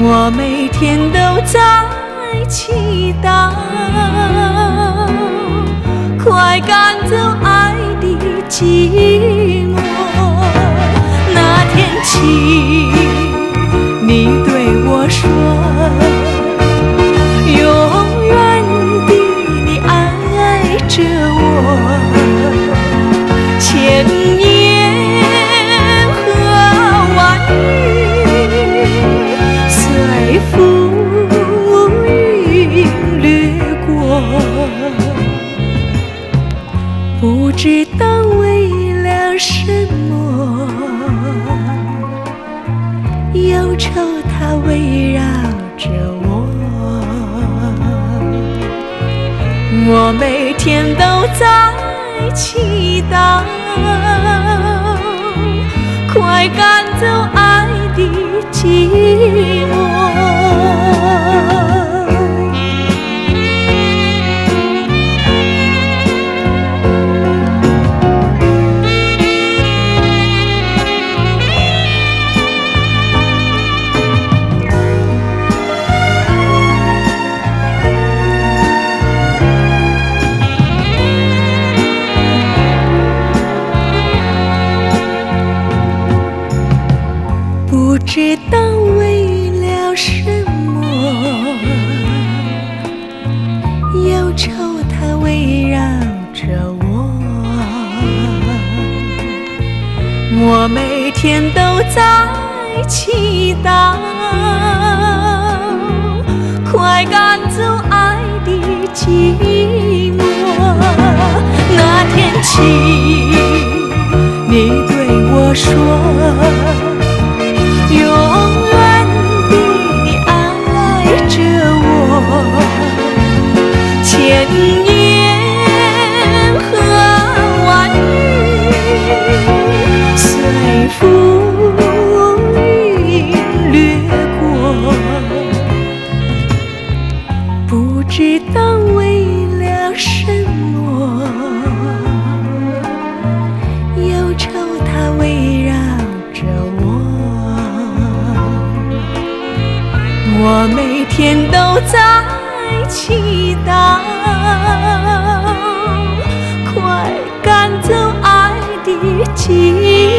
我每天都在祈祷，快赶走爱的寂寞。那天起，你对我说，永远的你爱着我，千言和万语随浮云掠过，不知道为了什么，忧愁它围绕着我。我每天都在祈祷，快赶走爱的寂寞。不知道为了什么，忧愁它围绕着我。我每天都在祈祷，快赶走爱的寂寞。那天起，你对我说，永远的你爱着我，千言和万语随浮云掠过，不知道为了什么，忧愁它围绕着我。我每天都在祈祷，快赶走爱的寂寞。